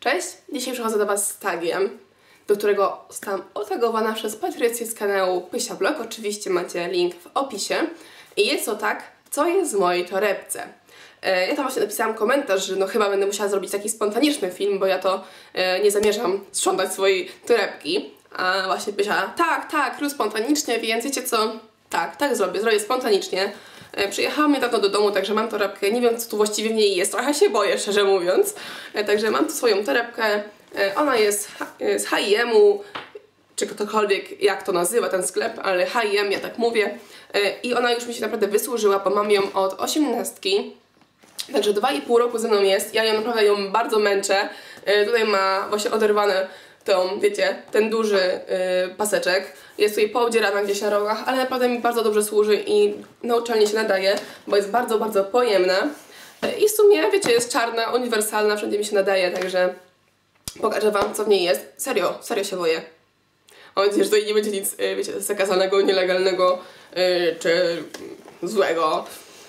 Cześć! Dzisiaj przychodzę do Was z tagiem, do którego zostałam otagowana przez Patrycję z kanału Pysia Blog. Oczywiście macie link w opisie. I jest to tak, co jest w mojej torebce. Ja tam właśnie napisałam komentarz, że no chyba będę musiała zrobić taki spontaniczny film, bo ja to nie zamierzam sprzątać swojej torebki. A właśnie Pysia, tak, rób spontanicznie, więc wiecie co? Tak zrobię spontanicznie. Przyjechałam niedawno do domu, także mam torebkę, nie wiem co tu właściwie w niej jest, trochę się boję, szczerze mówiąc. Także mam tu swoją torebkę, ona jest z H&M-u, czy ktokolwiek jak to nazywa ten sklep, ale H&M, ja tak mówię. I ona już mi się naprawdę wysłużyła, bo mam ją od 18. Także 2,5 roku ze mną jest, ja ją naprawdę bardzo męczę. Tutaj ma właśnie oderwane tą, wiecie, ten duży paseczek. Jest tutaj poobdzierana gdzieś na rogach, ale naprawdę mi bardzo dobrze służy i na uczelnię się nadaje, bo jest bardzo pojemna. I w sumie, wiecie, jest czarna, uniwersalna, wszędzie mi się nadaje, także pokażę Wam, co w niej jest. Serio się boję. Mam nadzieję, że tutaj nie będzie nic, wiecie, zakazanego, nielegalnego czy złego,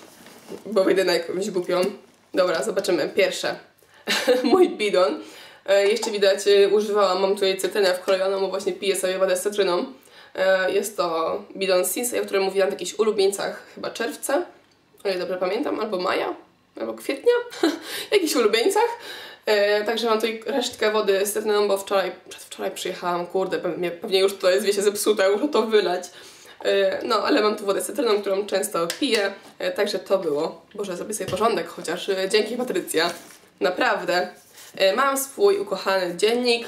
bo wyjdę na jakąś głupią. Dobra, zobaczymy. Pierwsze. Mój bidon. Jeszcze widać, mam tutaj cytrynę wkrojoną, bo właśnie piję sobie wodę z cytryną. Jest to bidon Sinsei, o którym mówiłam w jakichś ulubieńcach, chyba czerwca, o ile dobrze pamiętam, albo maja, albo kwietnia, w jakichś ulubieńcach. Także mam tutaj resztkę wody z cytryną, bo przedwczoraj przyjechałam, kurde, pewnie już to jest, wiecie, zepsute, muszę to wylać. No, ale mam tu wodę z cytryną, którą często piję, także to było. Boże, zrobię sobie porządek chociaż, dzięki Patrycja, naprawdę. Mam swój ukochany dziennik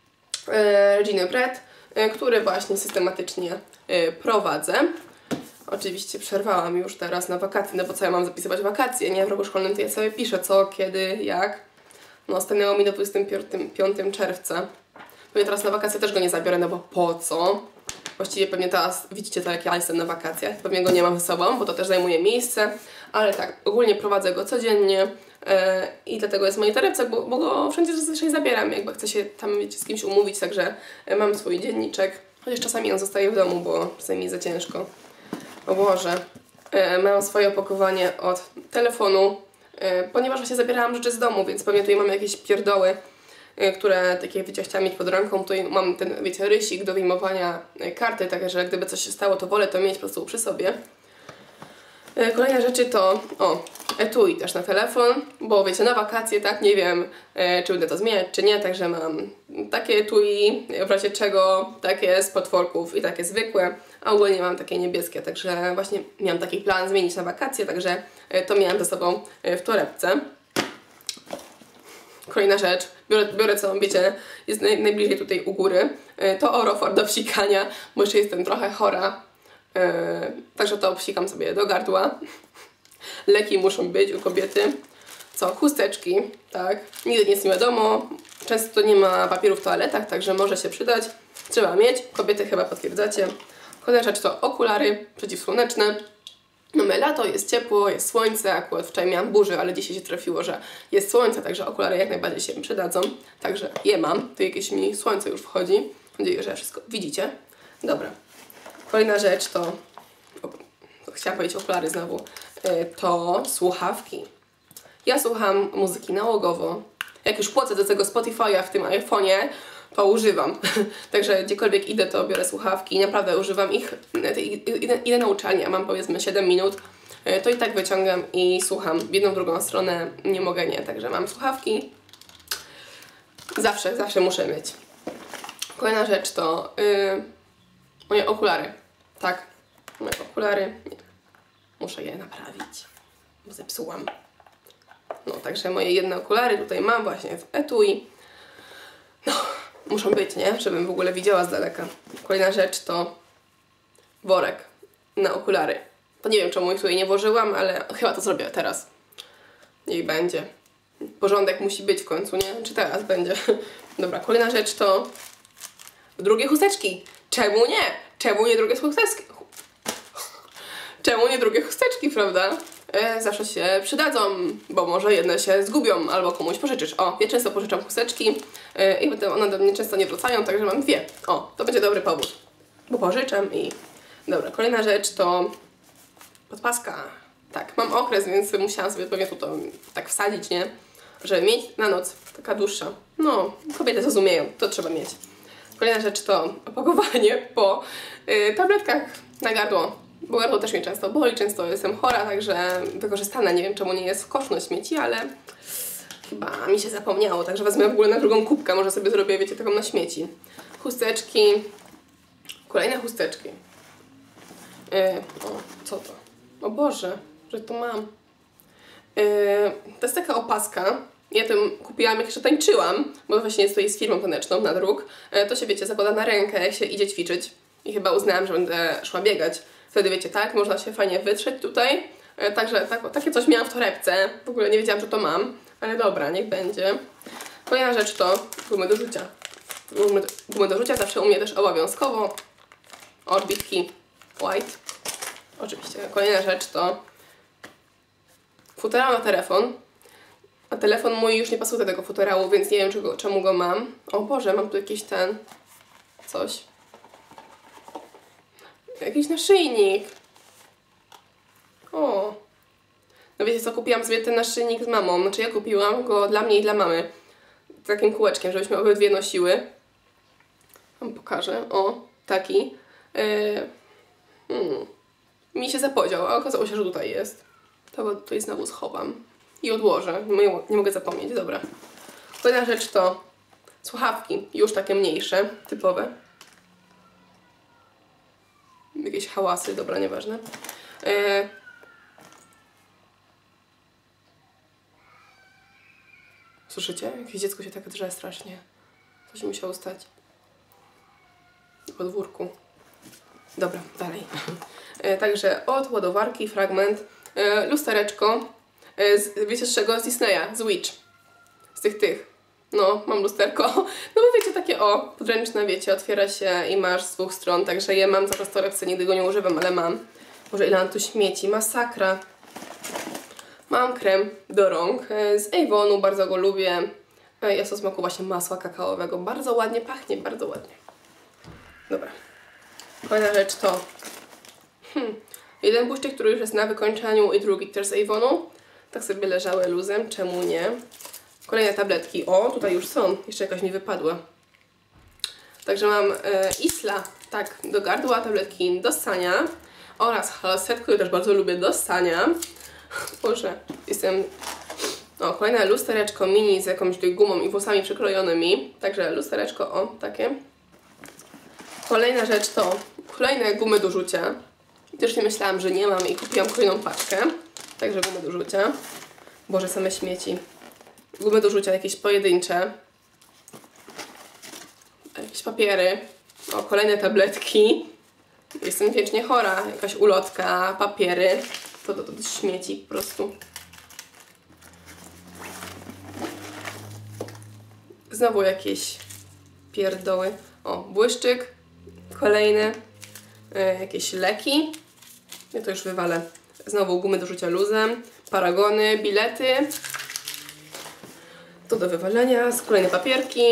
Reginy Bread, który właśnie systematycznie prowadzę. Oczywiście przerwałam już teraz na wakacje, no bo co ja mam zapisywać wakacje, nie? W roku szkolnym to ja sobie piszę co, kiedy, jak. No, stanęło mi do 25 czerwca. Pewnie teraz na wakacje też go nie zabiorę, no bo po co? Właściwie pewnie teraz widzicie to, jak ja jestem na wakacjach. Pewnie go nie mam ze sobą, bo to też zajmuje miejsce. Ale tak, ogólnie prowadzę go codziennie i dlatego jest w mojej torebce, bo go wszędzie zazwyczaj zabieram, jakby chcę się tam, wiecie, z kimś umówić, także mam swój dzienniczek. Chociaż czasami on zostaje w domu, bo czasami jest za ciężko. O Boże. Mam swoje opakowanie od telefonu, ponieważ właśnie zabierałam rzeczy z domu, więc pewnie tutaj mam jakieś pierdoły, które takie, wiecie, chciałam mieć pod ręką. Tutaj mam ten, wiecie, rysik do wyjmowania karty, także gdyby coś się stało, to wolę to mieć po prostu przy sobie. Kolejne rzeczy to, etui też na telefon, bo wiecie, na wakacje, tak, nie wiem, czy będę to zmieniać, czy nie, także mam takie etui, w razie czego, takie z potworków i takie zwykłe, a ogólnie mam takie niebieskie, także właśnie miałam taki plan zmienić na wakacje, także to miałam ze sobą w torebce. Kolejna rzecz, biorę co, wiecie, jest najbliżej tutaj u góry, to Orofor do psikania, bo jeszcze jestem trochę chora. Także to obsikam sobie do gardła. Leki muszą być u kobiety. Co? Chusteczki, tak. Nigdy nic nie wiadomo. Często nie ma papieru w toaletach, także może się przydać. Trzeba mieć. Kobiety chyba potwierdzacie. Kolejna rzecz to okulary przeciwsłoneczne. No my lato, jest ciepło, jest słońce. Akurat wczoraj miałam burzy, ale dzisiaj się trafiło, że jest słońce, także okulary jak najbardziej się przydadzą. Także je mam. Tu jakieś mi słońce już wchodzi. Mam nadzieję, że wszystko widzicie. Dobra. Kolejna rzecz to, chciałam powiedzieć okulary znowu, to słuchawki. Ja słucham muzyki nałogowo. Jak już płacę do tego Spotify'a w tym iPhone'ie, to używam. Także gdziekolwiek idę, to biorę słuchawki i naprawdę używam ich. Idę na uczelnię, a mam powiedzmy 7 minut, to i tak wyciągam i słucham. W jedną, drugą stronę nie mogę nie. Także mam słuchawki. Zawsze muszę mieć. Kolejna rzecz to moje okulary. Tak, moje okulary. Muszę je naprawić, bo zepsułam. No, także moje jedne okulary tutaj mam właśnie w etui. No, muszą być, nie? Żebym w ogóle widziała z daleka. Kolejna rzecz to worek na okulary. To nie wiem, czemu ich tutaj nie włożyłam, ale chyba to zrobię teraz. Niech będzie. Porządek musi być w końcu, nie? Czy teraz będzie? Dobra, kolejna rzecz to drugie chusteczki. Czemu nie? Czemu nie drugie chusteczki? Czemu nie drugie chusteczki, prawda? Zawsze się przydadzą, bo może jedne się zgubią albo komuś pożyczysz. O, ja często pożyczam chusteczki i one do mnie często nie wracają, także mam dwie. O, to będzie dobry powód, bo pożyczam i... Dobra, kolejna rzecz to podpaska. Tak, mam okres, więc musiałam sobie pewnie tu to tak wsadzić, nie? Żeby mieć na noc taka dłuższa. No, kobiety zrozumieją, to trzeba mieć. Kolejna rzecz to opakowanie po tabletkach na gardło. Bo gardło też mnie często boli, często jestem chora, także wykorzystane. Nie wiem, czemu nie jest w koszu na śmieci, ale chyba mi się zapomniało, także wezmę w ogóle na drugą kubkę, może sobie zrobię, wiecie, taką na śmieci. Chusteczki. Kolejne chusteczki. O, co to? O Boże, że to mam. To jest taka opaska. Ja tym kupiłam, jak jeszcze tańczyłam, bo właśnie jest z firmą taneczną na druk. To się, wiecie, zakłada na rękę, jak się idzie ćwiczyć. I chyba uznałam, że będę szła biegać. Wtedy, wiecie, tak, można się fajnie wytrzeć tutaj. Także takie coś miałam w torebce. W ogóle nie wiedziałam, że to mam. Ale dobra, niech będzie. Kolejna rzecz to gumy do rzucia. Gumy do rzucia zawsze u mnie też obowiązkowo. Orbitki White. Oczywiście. Kolejna rzecz to futerał na telefon. A telefon mój już nie pasuje do tego futerału, więc nie wiem, czemu go mam. O Boże, mam tu jakiś coś. Jakiś naszyjnik. O. No wiecie co, kupiłam sobie ten naszyjnik z mamą. Znaczy ja kupiłam go dla mnie i dla mamy. Z takim kółeczkiem, żebyśmy obydwie nosiły. Wam pokażę. O, taki. Mi się zapodział, a okazało się, że tutaj jest. To go tutaj znowu schowam. I odłożę. Nie mogę zapomnieć. Dobra. Kolejna rzecz to słuchawki. Już takie mniejsze, typowe. Jakieś hałasy, dobra, nieważne. Słyszycie? Jakieś dziecko się tak drze strasznie. Coś musiało stać. W podwórku. Dobra, dalej. Także od ładowarki fragment. Lustereczko. Wiecie z czego? Z Disneya, z Witch. Z tych. No, mam lusterko. No bo wiecie, takie podręczne, wiecie, otwiera się i masz z dwóch stron, także je mam zaraz w torebce, nigdy go nie używam, ale mam. Boże, ile mam tu śmieci, masakra. Mam krem do rąk z Avonu, bardzo go lubię. Jest o smaku właśnie masła kakaowego, bardzo ładnie pachnie, bardzo ładnie. Dobra. Kolejna rzecz to jeden błyszczyk, który już jest na wykończeniu i drugi też z Avonu. Tak sobie leżały luzem, czemu nie? Kolejne tabletki. O, tutaj już są. Jeszcze jakaś mi wypadła. Także mam Isla, tak, do gardła, tabletki do ssania oraz Halset, który też bardzo lubię do ssania. Boże, jestem... O, kolejne lustereczko mini z jakąś tutaj gumą i włosami przykrojonymi. Także lustereczko, o, takie. Kolejna rzecz to kolejne gumy do rzucia. Też nie myślałam, że nie mam i kupiłam kolejną paczkę. Także gumy do rzucia. Boże, same śmieci. Gumy do rzucia jakieś pojedyncze. Jakieś papiery. O, kolejne tabletki. Jestem wiecznie chora. Jakaś ulotka, papiery. To śmieci po prostu. Znowu jakieś pierdoły. O, błyszczyk. Kolejne. Jakieś leki. Ja to już wywalę. Znowu gumy do rzucia luzem. Paragony, bilety. To do wywalenia. Kolejne papierki.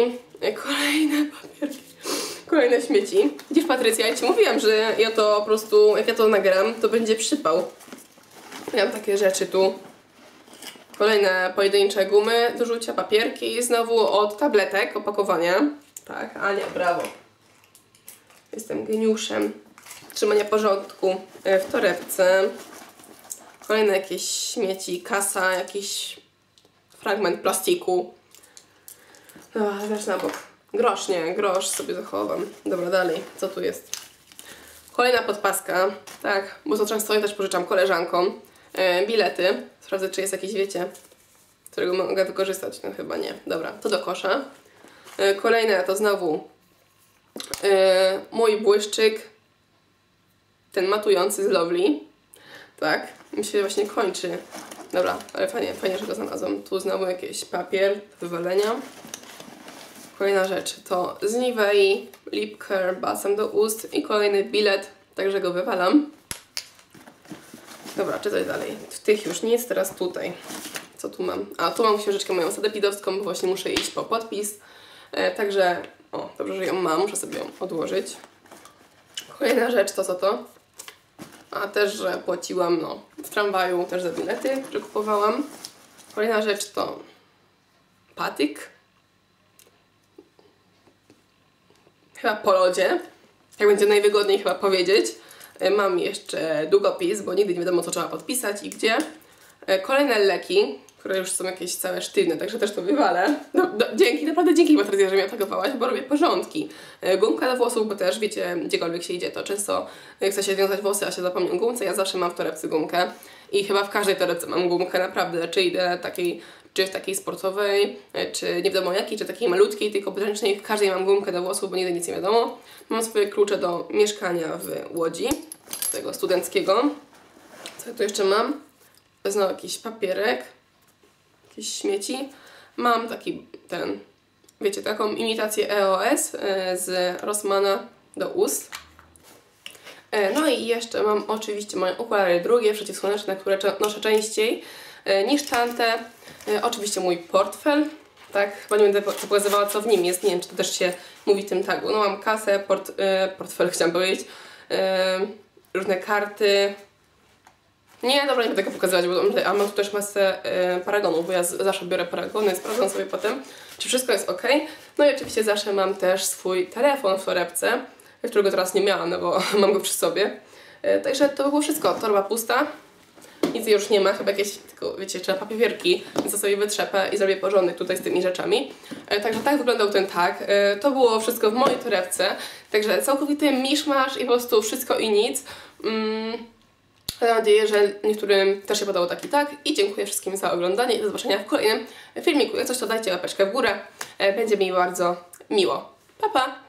Kolejne śmieci. Widzisz, Patrycja, ja Ci mówiłam, że ja to po prostu, jak ja to nagram, to będzie przypał. Ja mam takie rzeczy tu. Kolejne pojedyncze gumy do rzucia, papierki. Znowu od tabletek, opakowania. Tak, Ania, brawo. Jestem geniuszem trzymania porządku w torebce. Kolejne jakieś śmieci, kasa, jakiś fragment plastiku. Zaraz na bok. Grosz, nie, grosz sobie zachowam. Dobra, dalej, co tu jest? Kolejna podpaska, tak, bo to często ja też pożyczam koleżankom. Bilety, sprawdzę, czy jest jakiś, wiecie, którego mogę wykorzystać. No chyba nie. Dobra, to do kosza. Kolejne to znowu mój błyszczyk, ten matujący z Lovely. Tak, mi się właśnie kończy. Dobra, ale fajnie, że go znalazłam. Tu znowu jakiś papier do wywalenia. Kolejna rzecz to z Nivei Lip Care Balsam do ust i kolejny bilet, także go wywalam. Dobra, czytaj dalej. W tych już nic, teraz tutaj. Co tu mam? A, tu mam książeczkę moją sadepidowską, bo właśnie muszę iść po podpis. Także, o, dobrze, że ją mam, muszę sobie ją odłożyć. Kolejna rzecz to co to? A też, że płaciłam, w tramwaju też za bilety, które kupowałam. Kolejna rzecz to patyk. Chyba po lodzie. Jak będzie najwygodniej chyba powiedzieć. Mam jeszcze długopis, bo nigdy nie wiadomo, co trzeba podpisać i gdzie. Kolejne leki, które już są jakieś całe sztywne, także też to wywalę. Dzięki, naprawdę dzięki Patrycja, że mnie atakowałaś, bo robię porządki. Gumka do włosów, bo też wiecie, gdziekolwiek się idzie, to często chce się związać włosy, a się zapomni o gumce. Ja zawsze mam w torebce gumkę i chyba w każdej torebce mam gumkę, naprawdę. Czy idę czy w takiej sportowej, czy nie wiadomo jakiej, czy takiej malutkiej, tylko podręcznej, w każdej mam gumkę do włosów, bo nigdy nic nie wiadomo. Mam swoje klucze do mieszkania w Łodzi, tego studenckiego. Co ja tu jeszcze mam? Znowu jakiś papierek, jakieś śmieci. Mam taki wiecie, taką imitację EOS z Rossmana do ust. No i jeszcze mam oczywiście moje okulary drugie, przeciwsłoneczne, które noszę częściej niż tamte. Oczywiście mój portfel, tak, chyba nie będę pokazywała, co w nim jest, nie wiem, czy to też się mówi w tym tagu. No mam kasę, portfel chciałam powiedzieć, różne karty. Nie, dobra, nie będę tego pokazywać, a mam tu też masę paragonów, bo ja zawsze biorę paragony, sprawdzam sobie potem, czy wszystko jest ok. No i oczywiście zawsze mam też swój telefon w torebce, którego teraz nie miałam, no bo mam go przy sobie. Także to było wszystko, torba pusta. Nic już nie ma, chyba jakieś, tylko wiecie, trzeba papierki, więc to sobie wytrzepę i zrobię porządek tutaj z tymi rzeczami. Także tak wyglądał ten tag. To było wszystko w mojej torebce, także całkowity miszmasz i po prostu wszystko i nic. Mam nadzieję, że niektórym też się podobał taki tag i dziękuję wszystkim za oglądanie i do zobaczenia w kolejnym filmiku. Jak coś, to dajcie łapeczkę w górę, będzie mi bardzo miło. Pa, pa!